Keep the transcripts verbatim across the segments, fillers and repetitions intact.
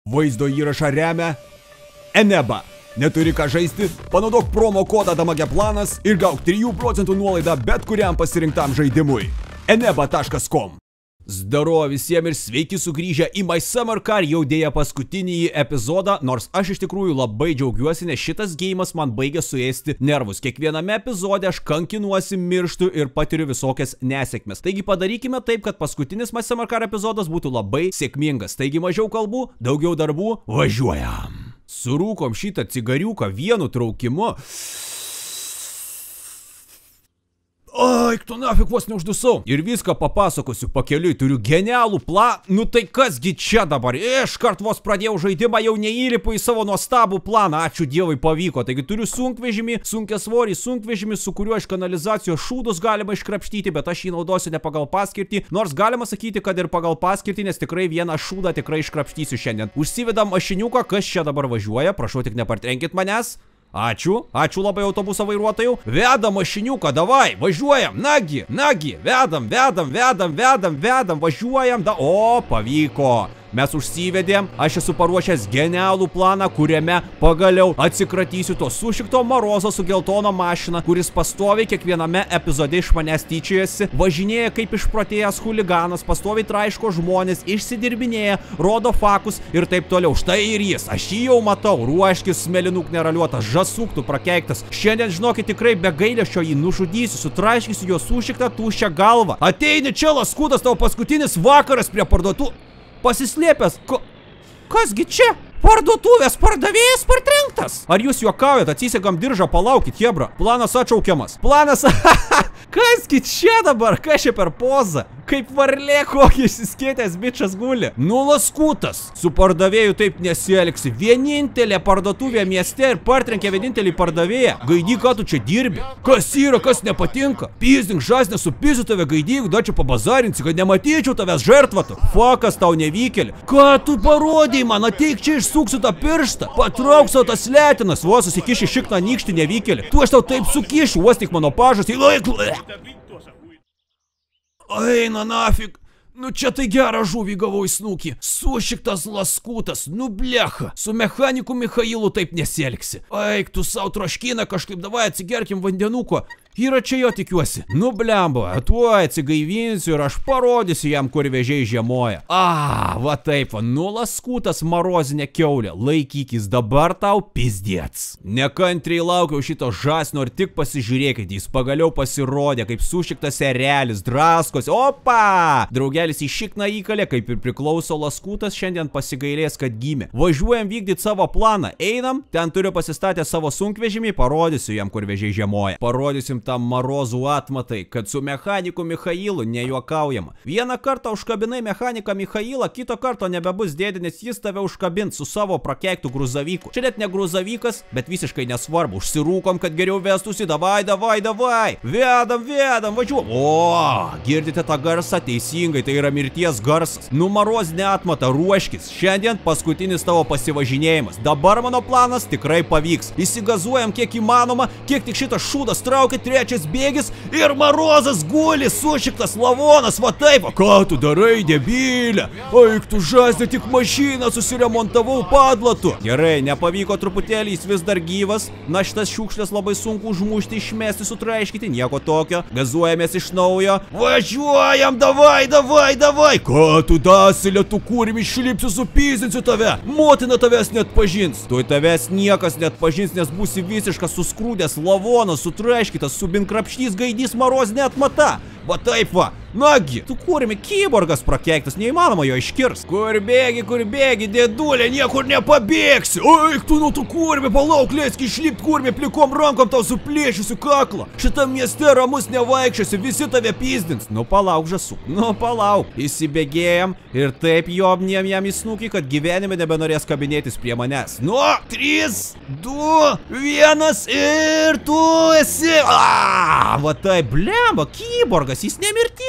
Vaizdo įrašą remia Eneba. Neturi ką žaisti? Panaudok promo kodą Damageplanas ir gauk trijų procentų nuolaidą bet kuriam pasirinktam žaidimui. eneba taškas com. Zdaro visiems ir sveiki sugrįžę į My Summer Car jau dėja paskutinį epizodą, nors aš iš tikrųjų labai džiaugiuosi, nes šitas geimas man baigia suėsti nervus. Kiekviename epizode aš kankinuosi, mirštu ir patiriu visokias nesėkmes. Taigi padarykime taip, kad paskutinis My Summer Car epizodas būtų labai sėkmingas. Taigi mažiau kalbų, daugiau darbų, važiuojam. Surūkom šitą cigariuką vienu traukimu. Ai, tu nafik vos neuždusau. Ir viską papasakosiu pakeliui, turiu genialų planą. Nu tai kasgi čia dabar? Iškart vos pradėjau žaidimą, jau neįlipu į savo nuostabų planą. Ačiū Dievui pavyko. Taigi turiu sunkvežimį, sunkiasvorį sunkvežimį, su kuriuo iš kanalizacijos šūdus galima iškrapštyti, bet aš jį naudosiu ne pagal paskirtį. Nors galima sakyti, kad ir pagal paskirtį, nes tikrai vieną šūdą tikrai iškrapštysiu šiandien. Užsivedam mašiniuką, kas čia dabar važiuoja, prašau tik nepartrenkit manęs. Ačiū, ačiū labai autobuso vairuotojų. Vedam mašiniuką, davai, važiuojam, nagi, nagi, vedam, vedam, vedam, vedam, vedam, važiuojam, da, o, pavyko. Mes užsivedėm, aš esu paruošęs genialų planą, kuriame pagaliau atsikratysiu to sušikto Marozo su geltona mašina, kuris pastoviai kiekviename epizode iš manęs tyčiojasi, važinėja kaip išprotėjęs huliganas, pastoviai traiško žmonės, išsidirbinėja, rodo fakus ir taip toliau. Štai ir jis, aš jį jau matau, ruoškis smelinuk neraliuotas, žasuktų prakeiktas. Šiandien, žinokit, tikrai be gailesčio jį nužudysiu, sutraiškysiu jo sušiktą tuščią galvą. Ateini čia, laskutas, tavo paskutinis vakaras prie parduotų. Pasislėpęs, ko... Kasgi čia? Parduotuvės pardavėjas partrenktas. Ar jūs juokaujat, atsisegam diržą, palaukit, hebra. Planas atšaukiamas. Planas... Kasgi čia dabar? Kas čia per pozą? Kaip varlė kokį išsiskėtęs bičas guli. Nu laskutas. Su pardavėju taip nesielgsi. Vienintelė parduotuvė mieste ir partrenkė vienintelį pardavėją. Gaidyk, ką tu čia dirbi? Kas yra, kas nepatinka? Pizdink, žasnė, supysiu tave, gaidyk, da čia pabazarinsi, kad nematyčiau tavęs žertvatų. Fakas tau nevykėlė. Ką tu parodėjai man? Ateik čia, išsuksiu tą pirštą. Patrauk savo tas letinas. Vos susikiši šikną nykštį nevykėlį. Tu aš tau taip sukišiu, uostik mano pažas. Eina nafik. Nu čia tai gerą žuvį gavau į snukį. Sušiktas laskutas, nu blecha. Su mechaniku Michailu taip nesielgsi. Eik tu savo troškiną kažkaip, davai atsigerkim vandenuko. Yra čia jo tikiuosi. Nu blemba, tuoj atsigaivinsiu ir aš parodysiu jam, kur vežiai žiemoja. A, va taip, va, nu laskutas marozinė kiaulė. Laikykis, dabar tau pizdiets. Nekantriai laukiau šito žasnio ir tik pasižiūrėkit, jis pagaliau pasirodė, kaip sušiktas erelis, draskosi. Opa! Draugelis į šikną įkalė, kaip ir priklauso laskutas, šiandien pasigailės, kad gimė. Važiuojam vykdyti savo planą. Einam, ten turiu pasistatę savo sunkvežimį, parodysiu jam, kur vežiai žiemoja. Parodysim tam Marozų atmatai, kad su mechaniku Michailu nejuokaujama. Vieną kartą užkabinai mechaniką Michailą, kito karto nebebus dėdė, nes jis tave užkabins su savo prakeiktų gruzavyku. Čia net ne gruzavykas, bet visiškai nesvarbu. Užsirūkom, kad geriau vestusi. Davai, davai, davai. Vedam, vedam, važiuom. O, girdite tą garsą? Teisingai, tai yra mirties garsas. Nu Marozinė atmata, ruoškis. Šiandien paskutinis tavo pasivažinėjimas. Dabar mano planas tikrai pavyks. Įsigazuojam kiek įmanoma, kiek tik šitas šūdas traukia. Trečias bėgis ir Marozas guli, sušiktas lavonas, va taip. Ką tu darai, debilė? Eik tu žasnė, tik mašiną susiremontavau padlatu. Gerai, nepavyko truputėlį, jis vis dar gyvas. Na šitas šiukšlės labai sunku užmušti, išmesti, sutraiškyti, nieko tokio. Gazuojamės iš naujo. Važiuojam, davai, davai, davai. Ką tu dasilė, tu kūrim išlipsiu, supyzinsiu tave. Motina tavęs net pažins. Tuoj tavęs niekas net pažins, nes būsi visiškas suskrūdęs lavonas, sutraiškytas, subinkrapštys, gaidys, Marozinė atmata. Va taip va. Nagi, tu kūrimi kyborgas prakeiktas, neįmanoma jo iškirs. Kur bėgi, kur bėgi, dėdulė, niekur nepabėgsi. Eik tu, nu tu kūrimi, palauk, leisk išlipt kūrimi, plikom rankom tau suplėšiusiu kaklą. Šitam mieste ramus nevaikščiasi, visi tave pizdins. Nu palauk, žasuk, nu palauk. Įsibėgėjam ir taip jobniem jam į snukį, kad gyvenime nebenorės kabinėtis prie manęs. Nu, trys, du, vienas ir tu esi. A, va taip, blemba, kyborgas, jis nemirtingas.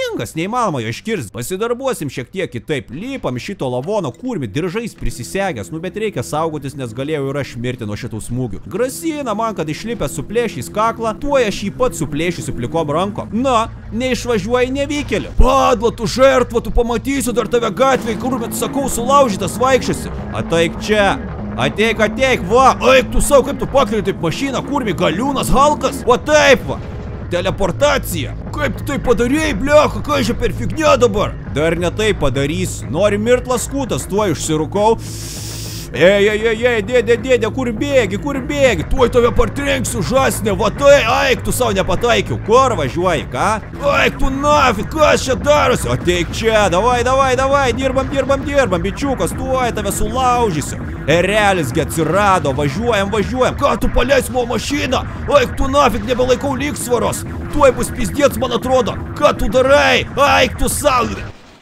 galingas, neįmanoma jo iškirsti. Pasidarbuosim šiek tiek kitaip. Lipam šito lavono, kurmi, diržais prisisegęs, nu bet reikia saugotis, nes galėjau ir aš mirti nuo šitų smūgių. Grasina man, kad išlipęs suplėšys kaklą, tuo aš jį pat suplėšysiu plikom rankom. Na, neišvažiuoji nevykėliu. Padla, tu žertva, tu pamatysiu dar tave gatvėje, kur bet sakau, sulaužytas vaikščiasi. Ateik čia. Ateik, ateik, va. Eik tu savo, kaip tu pakeli taip mašiną, kurmi, galiūnas, Halkas. O taip va. Teleportacija. Kaip tu tai padarėjai, blecha, ką čia per fignia dabar? Dar ne tai padarys. Nori mirt laskutas, tuo išsirūkau. Ei, ei, ei, ei, dėdė, dėdė, kur bėgi, kur bėgi? Tuoj tave partrenksiu, žasne, va tai, eik, tu savo nepataikiau. Kur važiuoji, ką? Eik, tu nafig, kas čia darosi? Ateik čia, davai, davai, davai, dirbam, dirbam, dirbam, bičiukas, tuoj tave sulaužysiu. Erelisgi atsirado, važiuojam, važiuojam. Ką tu paleis mano mašiną? Eik, tu nafig, nebelaikau lygsvaros. Tuoj bus pizdėts, man atrodo. Ką tu darai? Eik, tu savo.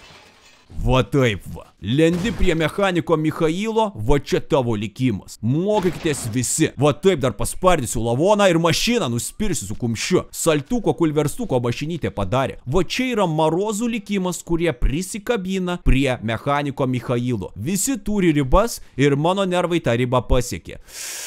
Va taip va. Lendi prie mechaniko Michailo, va čia tavo likimas. Mokykitės visi. Va taip dar paspardysiu lavoną ir mašiną nuspirsiu su kumščiu. Saltuko kulverstuko mašinytė padarė. Va čia yra Marozų likimas, kurie prisikabina prie mechaniko Michailo. Visi turi ribas ir mano nervai tą ribą pasiekė.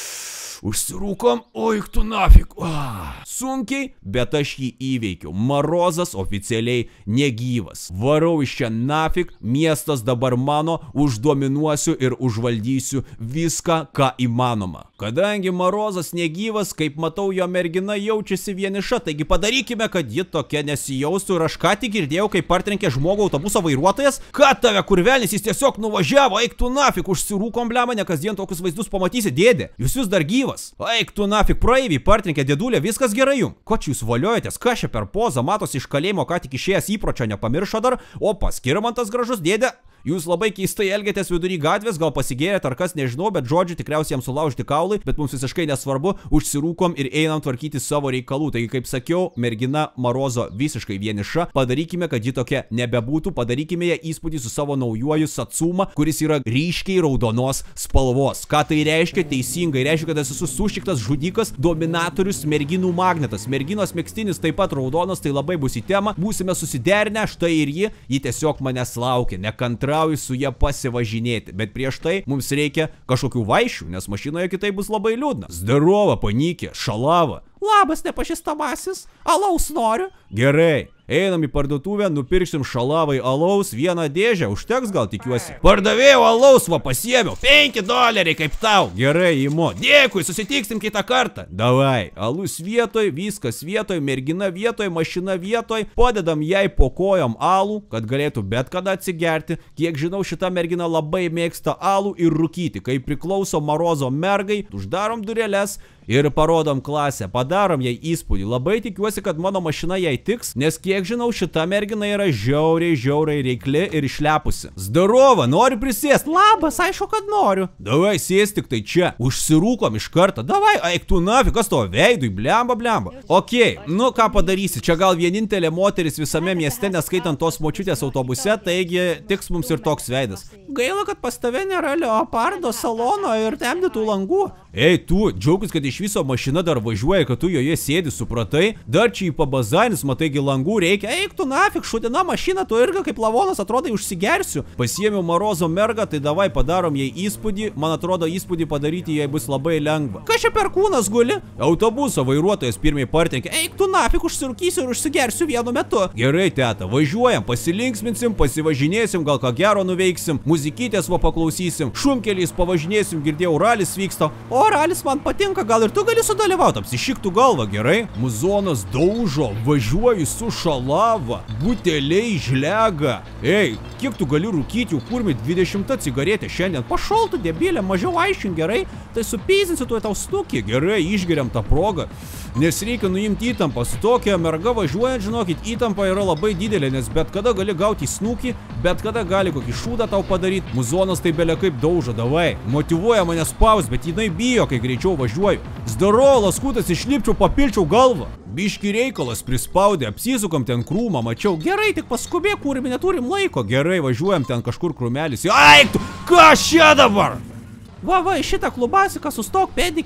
Užsirūkom, oik tu nafig. Ah, sunkiai, bet aš jį įveikiau. Marozas oficialiai negyvas. Varau iš čia nafig, miestas dabar mano, uždominuosiu ir užvaldysiu viską, ką įmanoma. Kadangi Marozas negyvas, kaip matau, jo mergina jaučiasi vieniša, taigi padarykime, kad ji tokia nesijaustų. Ir aš ką tik girdėjau, kai partrenkė žmogų autobuso vairuotojas. Ką tave kurvelnis, jis tiesiog nuvažiavo, eik tu nafig, užsirūkom, blema, ne kasdien tokius vaizdus pamatysi, dėdė. Jūs vis dar gyvas. Eik tu nafig, praeivį, partrenkė dėdulė, viskas gerai jum. Ko čia jūs valiojatės, ką čia per pozą, matosi iš kalėjimo, ką tik išėjęs įpročio nepamiršo dar. O Skirmantas gražus, dėdė. Jūs labai keistai elgiatės vidury gatvės, gal pasigėrėt ar kas, nežinau, bet žodžiu tikriausiai jam sulaužti kaulai, bet mums visiškai nesvarbu, užsirūkom ir einam tvarkyti savo reikalų. Taigi, kaip sakiau, mergina Marozo visiškai vieniša, padarykime, kad ji tokia nebebūtų, padarykime ją įspūdį su savo naujuoju Satsuma, kuris yra ryškiai raudonos spalvos. Ką tai reiškia? Teisingai, reiškia, kad esu sušiktas žudikas, dominatorius, merginų magnetas. Merginos megztinis taip pat raudonas, tai labai bus į temą, būsime susiderinę, štai ir ji, ji tiesiog manęs laukia, nekantra su ją pasivažinėti, bet prieš tai mums reikia kažkokių vaišių, nes mašinoje kitaip bus labai liūdna. Zdarova, panikė, šalava. Labas, nepažįstamasis, alaus noriu. Gerai, einam į parduotuvę, nupirksim šalavai alaus, vieną dėžę, užteks gal, tikiuosi. Pardavėjau alaus, va pasiėmiau, penki doleriai kaip tau. Gerai, imu. Dėkui, susitiksim kitą kartą. Davai, alus vietoj, viskas vietoj, mergina vietoj, mašina vietoj, padedam jai po kojom alų, kad galėtų bet kada atsigerti. Kiek žinau, šita mergina labai mėgsta alų ir rūkyti, kai priklauso Marozo mergai, uždarom dureles ir parodom klasę, padarom jai įspūdį. Labai tikiuosi, kad mano mašina jai tiks, nes kiek žinau, šita mergina yra žiauriai, žiauriai reikli ir išlepusi. Zdarova, nori prisėst? Labas, aišku, kad noriu. Davai, sėsk tik tai čia. Užsirūkom iš karto. Davai, eik tu nafig, kas tavo veidui, blemba, blemba. Okei, nu ką padarysi, čia gal vienintelė moteris visame mieste, neskaitant tos močiutės autobuse, taigi tiks mums ir toks veidas. Gaila, kad pas tave nėra leopardo salono ir temdytų langų. Ei, tu, džiaugis, kad iš viso mašina dar važiuoja, kad tu joje sėdi, supratai? Dar čia į pabazanis, mataigi langų reikia. Eik tu nafig, šudina mašina, tu irgi kaip lavonas atrodai užsigersiu. Pasiėmiau Marozo mergą, tai davai padarom jai įspūdį. Man atrodo, įspūdį padaryti jai bus labai lengva. Kas čia per kūnas guli? Autobuso vairuotojas pirmai partrenkė. Eik tu nafig, užsirūkysiu ir užsigersiu vienu metu. Gerai, teta, važiuojam, pasilinksminsim, pasivažinėsim, gal ką gero nuveiksim, muzikytės va paklausysim, šunkeliais pavažinėsim, girdėjau, ralis vyksta. O ralis man patinka, gal ir tu gali sudalyvauti. Apsišiktų galvą, gerai? Muzonas daužo, važiuoju su šalava, buteliai žlega. Ei, kiek tu gali rūkyti, jau kurmi dvidešimtą cigaretę šiandien? Pašol tu debilė, mažiau aiškink, gerai? Tai supyzinsiu tuoj tau snukį. Gerai, išgeriam tą progą. Nes reikia nuimti įtampą. Su tokia merga važiuojant, žinokit, įtampa yra labai didelė, nes bet kada gali gauti snukį, bet kada gali kokį šūdą tau padaryti. Muzonas tai belia kaip daužo, davai. Motyvuoja mane spaus, bet jinai bijo, kai greičiau važiuoju. Zdaro, laskutas, išlipčiau, papilčiau galvą. Biški reikalas prispaudė, apsisukam ten krūmą, mačiau. Gerai, tik paskubėk, kurmi, neturim laiko. Gerai, važiuojam ten kažkur krūmelis. Eik tu, ką čia dabar? Va, va, šitą klubasiką sustok, pedikė.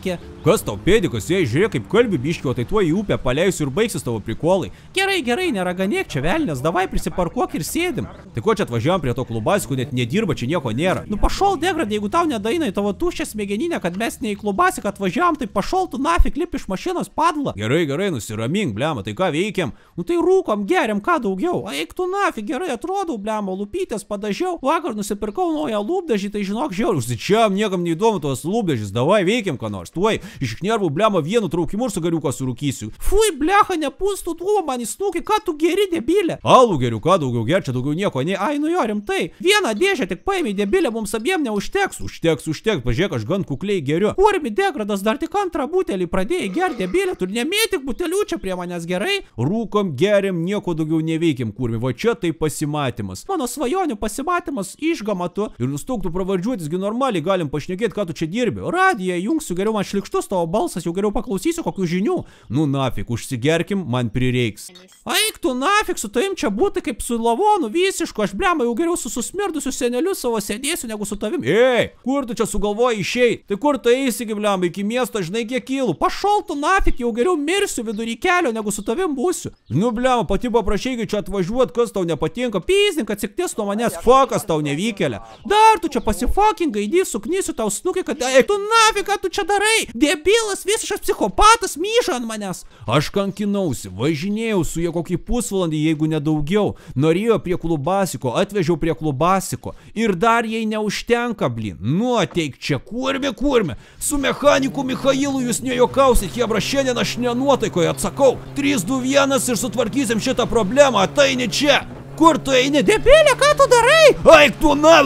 Kas tau pėdikas, jei žiūrėk kaip kalbi biškio, tai tuo į upę paleisiu ir baigsis tavo prikolai. Gerai, gerai, neraganėk čia velnės, davai prisiparkuok ir sėdim. Tai ko čia atvažiavam prie to klubasiko, net nedirba, čia nieko nėra. Nu pašol degrad, jeigu tau nedaina į tavo tuščią smegeninę, kad mes ne į klubasiką atvažiavam, tai pašol tu nafik lip iš mašinos padla. Gerai, gerai, nusiramink, blema, tai ką veikiam? Nu tai rūkom, geriam, ką daugiau. Eik tu nafik, gerai atrodau, blema, lūpytės padažiau. Vakar nusipirkau naują lūpdažį, tai žinok, žiauriai. Užsičiam, niekam neįdomu tos lūpdažys, davai veikiam ką nors. Tuoj, iš nervų blema vienu traukimu ir su gariuką surūkysiu. Fui, blecha, nepūstų tuo man į snukį, ką tu geri, debilė. Alų geriu, ką daugiau ger, čia daugiau nieko, ne. Ai, nu jo, rimtai. Vieną dėžę tik paėmė, debilė, mums abiem neužteks. Užteks, užteks, pažiūrėk, aš gan kukliai geriu. Kurmi degradas, dar tik antrą butelį pradėjai ger, debilė, tu nemėtik butelių čia prie manęs, gerai? Rūkom, geriam, nieko daugiau neveikiam, kurmi, va čia tai pasimatymas. Mano svajonių pasimatymas išgamatu. Ir nustok tu pravardžiuotisgi normaliai galim pašnekėti, ką tu čia dirbi. Radiją jungsiu, geriau man šlikštus tavo balsas, jau geriau paklausysiu kokių žinių. Nu nafik, užsigerkim, man prireiks. Eik tu nafik, su tavim čia būti kaip su lavonu visišku, aš blema jau geriau su susmirdusiu seneliu savo sėdėsiu negu su tavim. Ei, kur tu čia sugalvoji išeit? Tai kur tu eisi, blema, iki miesto, žinai kiek kilų? Pašol tu nafik, jau geriau mirsiu vidury kelio negu su tavim būsiu. Nu blema, pati paprašyk čia atvažiuot, kas tau nepatinka. Pyzink, atsikties nuo manęs, fokas tau nevykėlė. Dar tu čia pasifokingai, įdy, suknysiu tau snukį, kad eik tu nafik, ką tu čia darai? Debilas, visiškas psichopatas, myža ant manęs. Aš kankinausi, važinėjau su jie kokį pusvalandį, jeigu nedaugiau. Norėjo prie klubasiko, atvežiau prie klubasiko. Ir dar jai neužtenka, blin. Nu, ateik čia, kurmi, kurmi. Su mechaniku Michailu jūs nejokausit, hebra, šiandien aš nenuotaikoje atsakau. trys, du, vienas ir sutvarkysim šitą problemą, ateini čia. Kur tu eini? Debilė, ką tu darai? Eik tu na...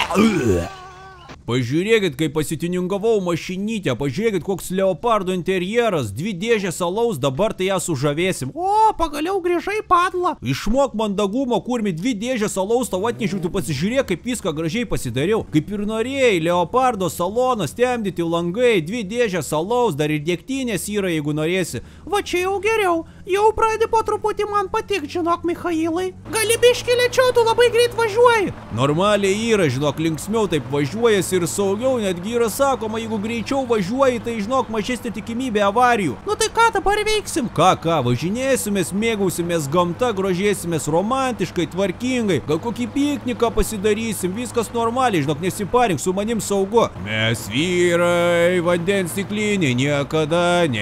Pažiūrėkit, kaip pasitiningavau mašinytę, pažiūrėkit, koks leopardo interjeras, dvi dėžės alaus, dabar tai ją sužavėsim. O, pagaliau grįžai, padla. Išmok mandagumo, kurmi, dvi dėžės alaus, tau atnešiu, tu pasižiūrėk, kaip viską gražiai pasidariau. Kaip ir norėjai, leopardo salonas, temdyti langai, dvi dėžės alaus, dar ir dėktinės yra, jeigu norėsi. Va čia jau geriau, jau pradė po truputį man patik, žinok, Michailai. Gali biškį lėčiau, tu labai greit važiuoji. Normaliai yra, žinok, linksmiau taip važiuojasi ir saugiau, netgi yra sakoma, jeigu greičiau važiuoji, tai žinok, mažesnė tikimybė avarijų. Nu tai ką dabar veiksim? Ką, ką, važinėsimės, mėgausimės gamta, grožėsimės romantiškai, tvarkingai, gal kokį pikniką pasidarysim, viskas normaliai, žinok, nesiparink, su manim saugu. Mes vyrai, vandens stiklinį niekada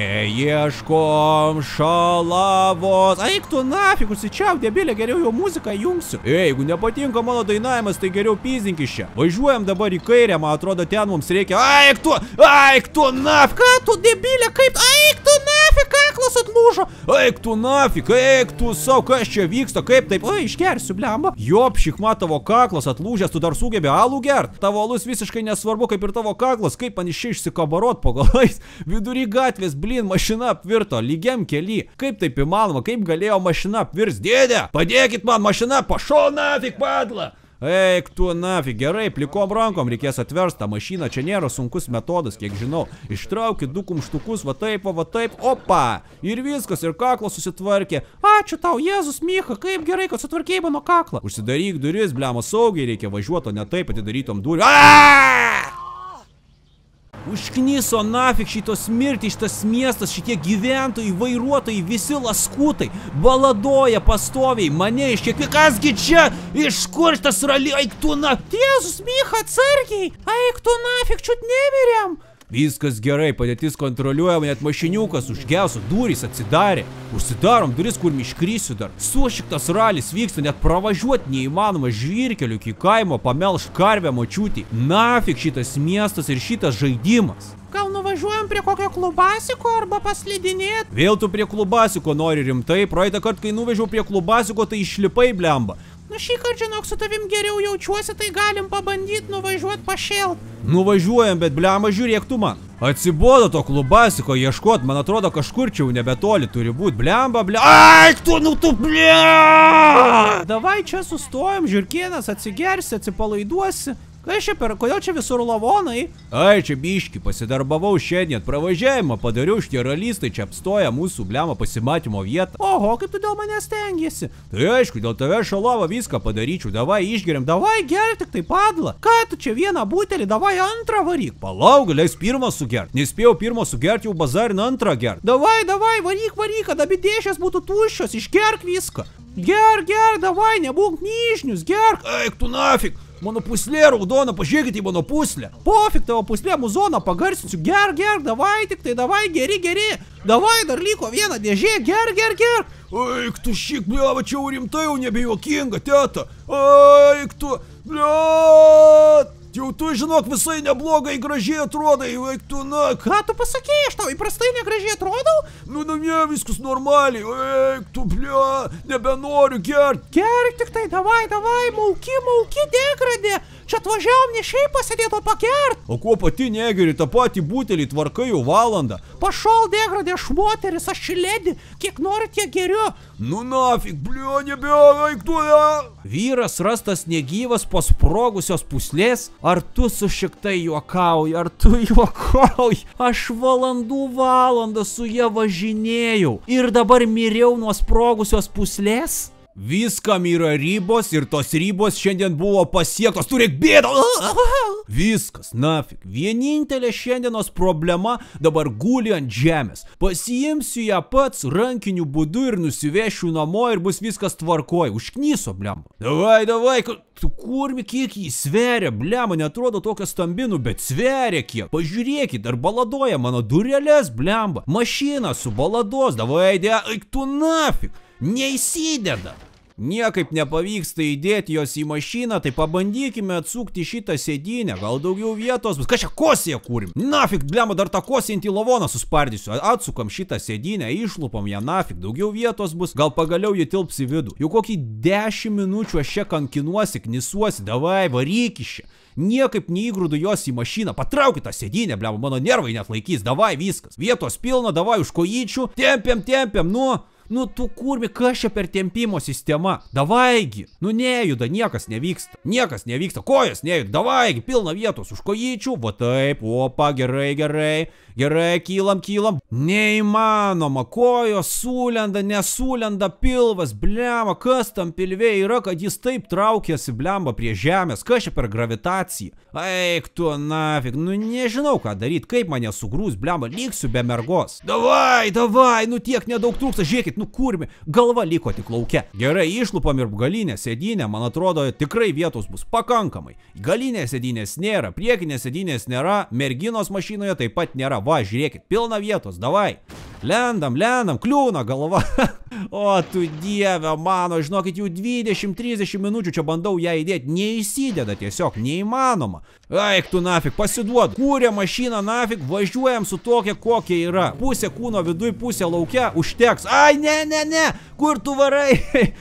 neieškom šalavos. Eik tu nafik, užsičiauk, debilė, geriau jau muziką jungsiu. Ei, jeigu nepatinka mano dainavimas, tai geriau pyzink iš čia. Važiuojam dabar į kairę, man atrodo, ten mums reikia. Eik tu, eik tu nafik. Ką tu, debilė, kaip? Eik tu nafik, kaklas atlūžo. Eik tu nafik, eik tu savo, kas čia vyksta, kaip taip? Oi, išgersiu, blemba. Jop, šikma, tavo kaklas atlūžęs, tu dar sugebi alų gert. Tavo alus visiškai nesvarbu, kaip ir tavo kaklas, kaip man iš čia išsikabarot po galais. Vidury gatvės, blin, mašina apvirto, lygiam kely. Kaip taip įmanoma, kaip galėjo mašina apvirs? Dėdė, padėkit man, mašina, pašol nafik, padla. Eik tu nafik, gerai, plikom rankom reikės atversti tą mašiną, čia nėra sunkus metodas, kiek žinau. Ištraukit du kumštukus, va taip, va taip, opa. Ir viskas, ir kaklas susitvarkė. Ačiū tau, Jėzus Micha, kaip gerai, kad sutvarkėjai mano kaklą. Užsidaryk duris, blemo, saugiai reikia važiuoti, o ne taip atidarytom durį. Aaaa! Užkniso nafik šitos mirti, šitas miestas, šitie gyventojai, vairuotojai, visi laskutai, baladoja pastoviai, mane iš kiekvieno, kasgi čia, iš kur šitas rali, eik tu na, Jėzus Micha, atsargiai, eik tu nafik, čiut nemirėm. Viskas gerai, padėtis kontroliuojama, net mašiniukas užgeso, durys atsidarė. Užsidarom duris, kur iškrisiu dar. Sušiktas ralis vyksta, net pravažiuoti neįmanoma, žvyrkeliu iki kaimo pamelšt karvę močiutį. Nafik šitas miestas ir šitas žaidimas. Gal nuvažiuojam prie kokio klubasiko arba paslidinėt? Vėl tu prie klubasiko nori rimtai, praeitą kartą, kai nuvežiau prie klubasiko, tai išlipai, blemba. Nu šį kartą, žinok, su tavim geriau jaučiuosi, tai galim pabandyti nuvažiuoti pašėlt. Nuvažiuojam, bet blema, žiūrėk tu man. Atsibodo to klubasiko ieškot, man atrodo kažkur čia jau nebetoli turi būti. Blemba, blemba. Eik tu, nu tu blemba. Davai čia sustojam, žiūrkienas, atsigersi, atsipalaiduosi. Kas čia per, kodėl čia visur lavonai? Ai, čia biški, pasidarbavau šiandien, pravažiavimą padariau, šitie ralistai čia apstoja mūsų blemą pasimatymo vietą. Oho, kaip tu dėl manęs stengiasi? Tai aišku, dėl tave šalavą viską padaryčiau, davai išgeriam, Davai gerk tik tai padla. Ką tu čia vieną butelį, davai antrą varyk. Palauk, galės pirmą sugert, nespėjau pirmą sugert, jau bazarina antrą gert. Davai, davai, varyk, varyk, kad abi dėžės būtų tuščios, išgerk viską. Gerk, gerk, davai, nebūk myšnius, gerk. Eik tu nafik, mano puslė raudona, pažiūrėkite į mano puslę. Pofik tavo puslė, muzoną pagarsinsiu, gerk, gerk, davai, tik tai davai, geri, geri. Davai, dar liko viena dėžė, gerk, gerk, gerk. Eik tu šik, bliava, čia jau rimtai jau nebejuokinga, teta. Eik tu, bliat. Jau tu, žinok, visai neblogai gražiai atrodai, eik tu, na. Ką tu pasakėjai, aš tau įprastai negražiai atrodau? Nu, na, ne, viskas normaliai, eik tu, blia, nebenoriu gert. Gerk tik tai, davai, davai, mauki, mauki, degradė. Čia atvažiavom ne šiaip pasėdėto pakert. O kuo pati negeri, tą patį butelį tvarkai jau valandą. Pašol, degradė, aš moteris, aš šilėdi, kiek nori, tiek geriu. Nu, nafik, blia, nebe, eik tu, ja. Vyras rastas negyvas po sprogusios puslės. Ar tu su šiktai juokauji, ar tu juokauji? Aš valandų valandą su ja važinėjau ir dabar miriau nuo sprogusios puslės? Viskam yra ribos ir tos ribos šiandien buvo pasiektos, turėk bėdą. Viskas, nafik. Vienintelė šiandienos problema dabar guli ant žemės. Pasiimsiu ją pats rankiniu būdu ir nusivešiu namo ir bus viskas tvarkoj. Užknyso, blemba. Davai, davai, tu kurmi, kiek jį sveria, blemba, netrodo tokia stambinu, bet sveria kiek. Pažiūrėkit, dar baladoja mano durelės, blemba. Mašina su balados, davai, de, eik tu nafik. Neįsideda. Niekaip nepavyksta įdėti jos į mašiną, tai pabandykime atsukti šitą sėdynę, gal daugiau vietos bus. Ką čia kosėje kūrim? Nafik, blemba, dar tą kosėjantį lavoną suspardysiu. Atsukam šitą sėdynę, išlupam ją, nafik, daugiau vietos bus, gal pagaliau jį tilps į vidų. Jau kokį dešimt minučių aš čia kankinuosi, knisuosi, davai, varyk iš čia. Niekaip neįgrūdu jos į mašiną, patraukit tą sėdynę, blemba, mano nervai net laikys, davai, viskas. Vietos pilna, davai, už kojyčių, tempiam, tempiam, nu... Nu, tu kurmi, kas čia per tempimo sistema? Davaigi. Nu, nejuda, niekas nevyksta. Niekas nevyksta, kojas nejuda. Davaigi, pilna vietos už kojyčių. Va taip, opa, gerai, gerai. Gerai, kylam, kylam. Neįmanoma, kojos sulenda, nesulenda pilvas. Blemba, kas tam pilvė yra, kad jis taip traukėsi, blemba, prie žemės. Kas čia per gravitaciją? Eik tu, nafik. Nu, nežinau, ką daryti. Kaip mane sugrūs, blemba, liksiu be mergos. Davai, davai, nu tiek nedaug trūksta. Žiūrėkit, nu kurmi, galva liko tik lauke. Gerai, išlupam ir galinę sėdynę, man atrodo, tikrai vietos bus pakankamai. Galinės sėdynės nėra, priekinės sėdynės nėra, merginos mašinoje taip pat nėra. Va, žiūrėkit, pilna vietos, davai. Lendam, lendam, kliūna galva. O, tu dieve mano, žinokit, jau dvidešimt trisdešimt minučių čia bandau ją įdėti, neįsideda tiesiog, neįmanoma. Eik tu nafik, pasiduodu. Kūrė mašiną nafik, važiuojam su tokia, kokia yra. Pusė kūno viduj, pusė laukia, užteks. Ai, ne, ne, ne, kur tu varai?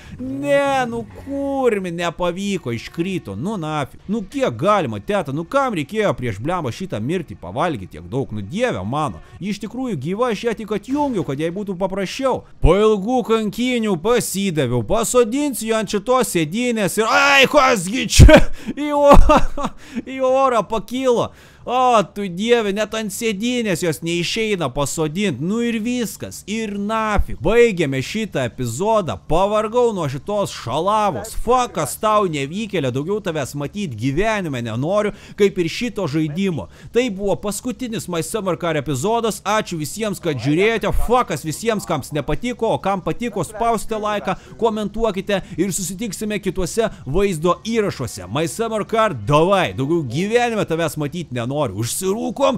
Ne, nu kurmi, nepavyko, iškrito, nu nafik. Nu kiek galima, teta, nu kam reikėjo prieš blemą šitą mirtį pavalgyti tiek daug, nu dieve mano. Iš tikrųjų gyva, aš ją tik atjungiau, kad jai būtų paprasčiau. Po ilgų kankinių pasidaviau, pasodinsiu ant šitos sėdynės ir... Ai, kasgi čia? Į orą, į orą pakilo. O, tu dieve, net ant sėdynės jos neišeina pasodinti. Nu ir viskas, ir nafik. Baigėme šitą epizodą, pavargau nuo šitos šalavos. Fakas tau nevykėlė, daugiau tavęs matyti gyvenime nenoriu, kaip ir šito žaidimo. Tai buvo paskutinis My Summer Car epizodas. Ačiū visiems, kad žiūrėjote. Fakas visiems, kams nepatiko, o kam patiko, spauskite laiką, komentuokite ir susitiksime kituose vaizdo įrašuose. My Summer Car, davai, daugiau gyvenime tavęs matyti nenoriu. Užsirūkom.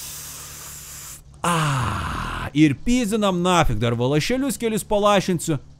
Ah, ir pyzinam nafik, dar valašelius kelius palašinsiu.